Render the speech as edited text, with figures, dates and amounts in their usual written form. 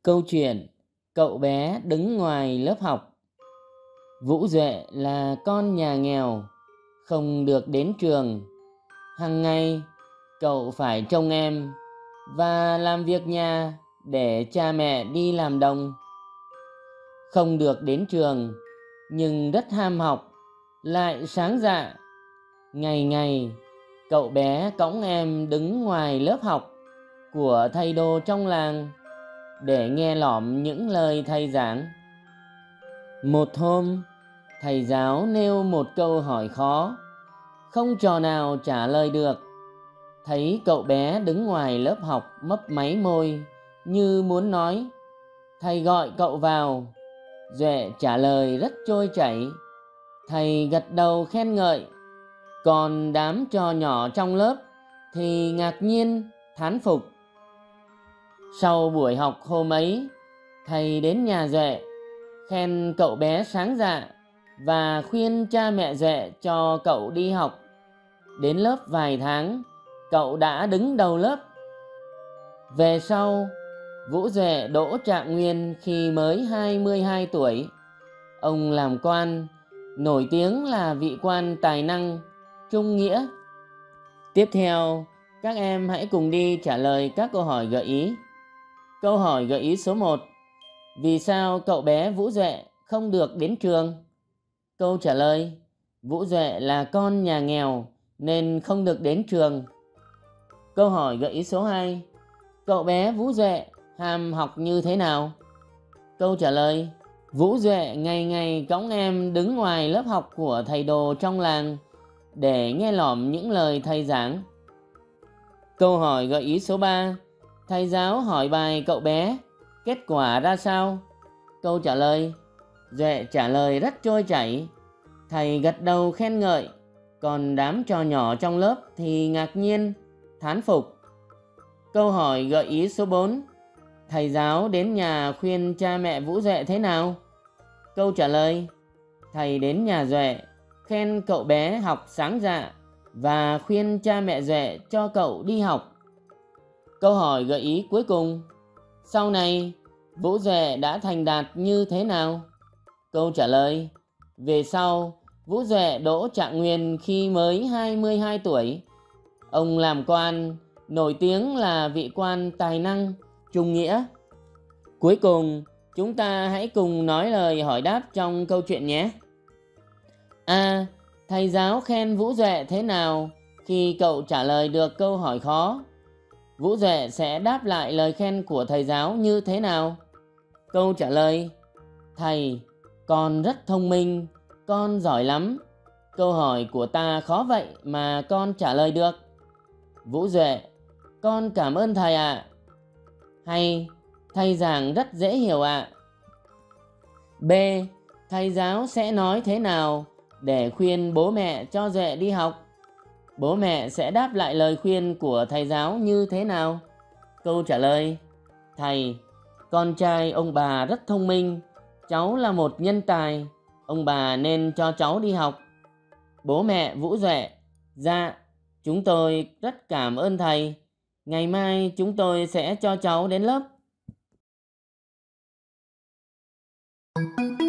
Câu chuyện cậu bé đứng ngoài lớp học. Vũ Duệ là con nhà nghèo, không được đến trường. Hàng ngày cậu phải trông em và làm việc nhà để cha mẹ đi làm đồng. Không được đến trường nhưng rất ham học, lại sáng dạ. Ngày ngày cậu bé cõng em đứng ngoài lớp học của thầy đồ trong làng để nghe lỏm những lời thầy giảng. Một hôm, thầy giáo nêu một câu hỏi khó, không trò nào trả lời được. Thấy cậu bé đứng ngoài lớp học mấp máy môi như muốn nói. Thầy gọi cậu vào. Duệ trả lời rất trôi chảy. Thầy gật đầu khen ngợi. Còn đám trò nhỏ trong lớp thì ngạc nhiên, thán phục. Sau buổi học hôm ấy, thầy đến nhà Duệ, khen cậu bé sáng dạ và khuyên cha mẹ Duệ cho cậu đi học. Đến lớp vài tháng, cậu đã đứng đầu lớp. Về sau, Vũ Duệ đỗ trạng nguyên khi mới 22 tuổi. Ông làm quan, nổi tiếng là vị quan tài năng, trung nghĩa. Tiếp theo, các em hãy cùng đi trả lời các câu hỏi gợi ý. Câu hỏi gợi ý số 1. Vì sao cậu bé Vũ Duệ không được đến trường? Câu trả lời: Vũ Duệ là con nhà nghèo nên không được đến trường. Câu hỏi gợi ý số 2. Cậu bé Vũ Duệ ham học như thế nào? Câu trả lời: Vũ Duệ ngày ngày cõng em đứng ngoài lớp học của thầy đồ trong làng để nghe lỏm những lời thầy giảng. Câu hỏi gợi ý số 3. Thầy giáo hỏi bài cậu bé, kết quả ra sao? Câu trả lời: Duệ trả lời rất trôi chảy. Thầy gật đầu khen ngợi. Còn đám trò nhỏ trong lớp thì ngạc nhiên, thán phục. Câu hỏi gợi ý số 4. Thầy giáo đến nhà khuyên cha mẹ Vũ Duệ thế nào? Câu trả lời: Thầy đến nhà Duệ, khen cậu bé học sáng dạ và khuyên cha mẹ Duệ cho cậu đi học. Câu hỏi gợi ý cuối cùng. Sau này, Vũ Duệ đã thành đạt như thế nào? Câu trả lời: Về sau, Vũ Duệ đỗ trạng nguyên khi mới 22 tuổi. Ông làm quan, nổi tiếng là vị quan tài năng, trung nghĩa. Cuối cùng, chúng ta hãy cùng nói lời hỏi đáp trong câu chuyện nhé. A. Thầy giáo khen Vũ Duệ thế nào khi cậu trả lời được câu hỏi khó? Vũ Duệ sẽ đáp lại lời khen của thầy giáo như thế nào? Câu trả lời: Thầy, con rất thông minh, con giỏi lắm. Câu hỏi của ta khó vậy mà con trả lời được. Vũ Duệ: Con cảm ơn thầy ạ. Hay, thầy giảng rất dễ hiểu ạ. B. Thầy giáo sẽ nói thế nào để khuyên bố mẹ cho Duệ đi học? Bố mẹ sẽ đáp lại lời khuyên của thầy giáo như thế nào? Câu trả lời: Thầy, con trai ông bà rất thông minh, cháu là một nhân tài, ông bà nên cho cháu đi học. Bố mẹ Vũ Duệ: Dạ, chúng tôi rất cảm ơn thầy. Ngày mai chúng tôi sẽ cho cháu đến lớp.